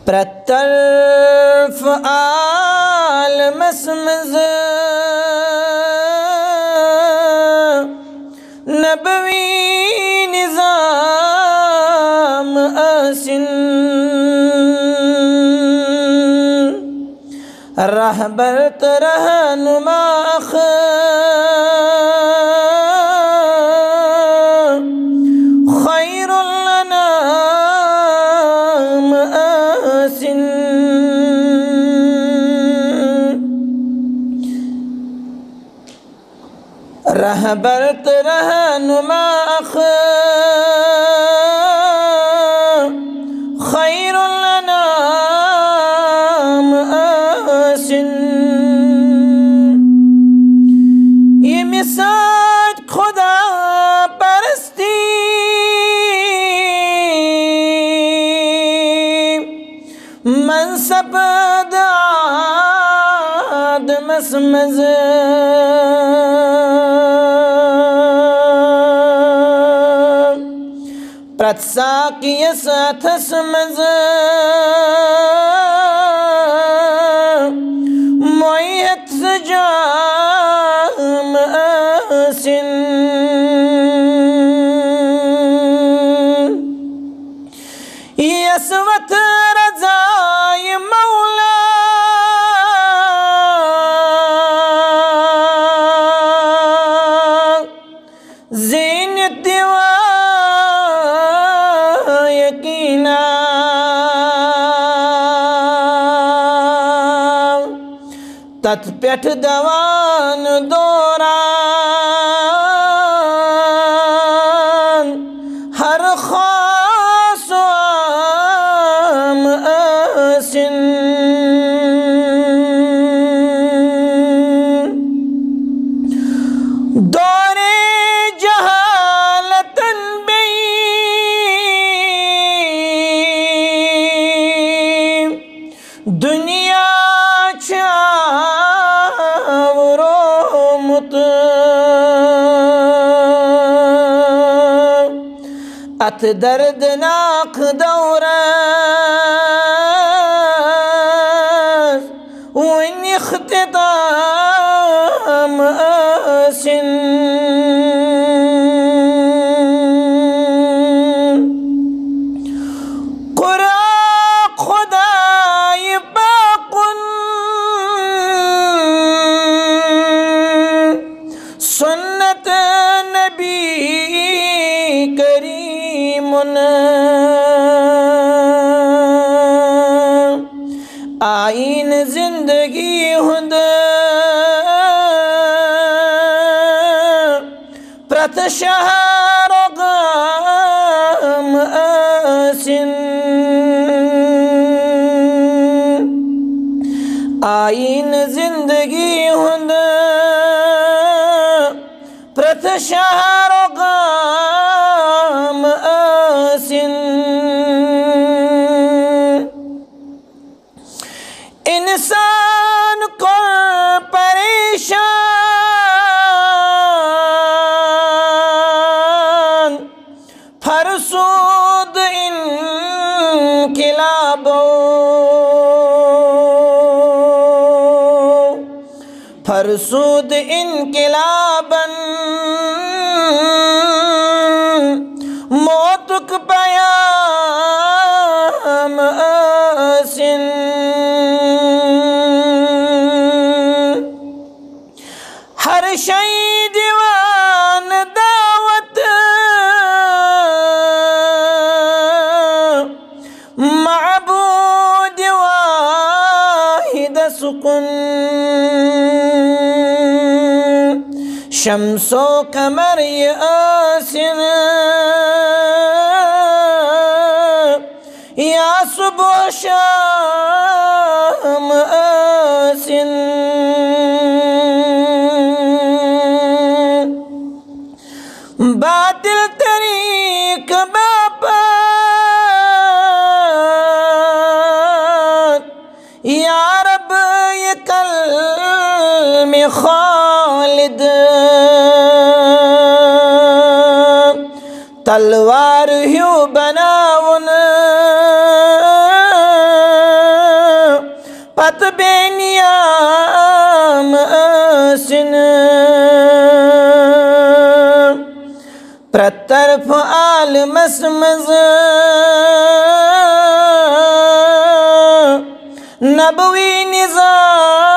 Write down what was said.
پرطرف عالم اسمز نبوی نظام آسن رہبر رہنما خیر الانام آسن رہبر رہنما خیر الانام آسن یہ مثال خدا پرستی منصب آدم اسمز پرتساقی ساتھ اسمز معیت سجام آسن یسوت رضای مولا زین دیوا یقینا تت پیٹھ دوان دوران ہر خاص و عام آسن دور جہالتن بی دنیا چاورومت ات دردناک دوران وین اختتام آسن قرآن خدای باقن سنت نبی کریم آئین زندگی ہند پرت شہر غام آسن آئین زندگی ہند پرت شہر غام آسن انسان کو پریشان فرسود انقلاب فرسود انقلابا موتک پیام آسن ہر شئی دیوان دعوت معبود واحد سکن شمس و قمر یہ آسن یا صبح شام آسن باطل طریق باپات یا رب یہ کلم خالد تلوار ہیو بناون ات بے نیام سن پرطرف عالم مسمز نبوی نظام